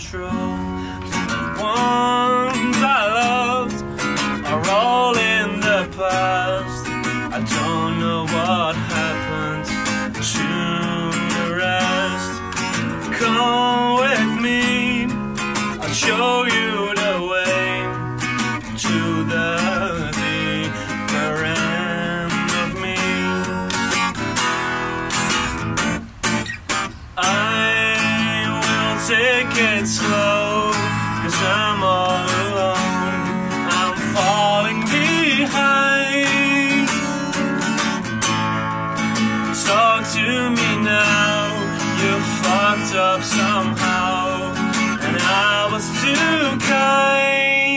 control. The ones I loved are all in the past. I don't know what happened to the rest. Come with me, I'll show you the way to the deeper end of me. I will take it slow, 'cause I'm all alone. I'm falling behind. Talk to me now, you fucked up somehow, and I was too kind.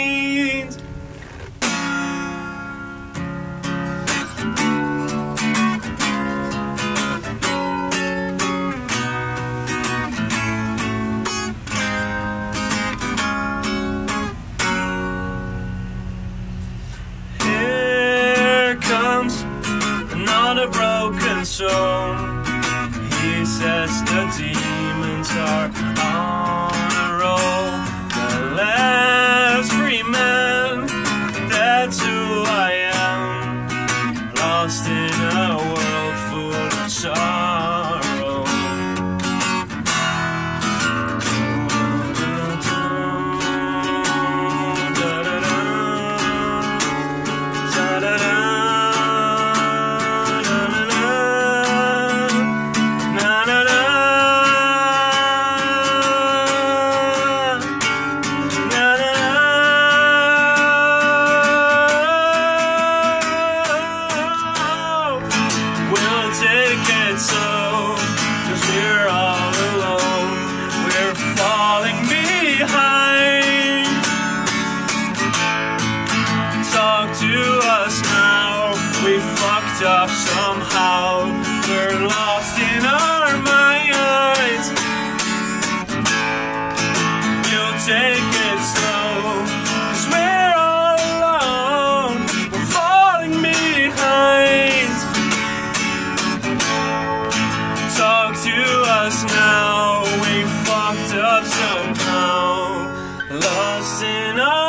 Here comes another broken soul. He says the demons are on a roll. The last free man, that's who I am, lost in a world full of sorrow. We'll take it slow, 'cause we're all alone. We're falling behind. Talk to us now, we fucked up somehow. We're lost in our minds. You'll take it slow, 'cause we're all alone. We're falling behind. Talk to us now, we fucked up somehow, lost in our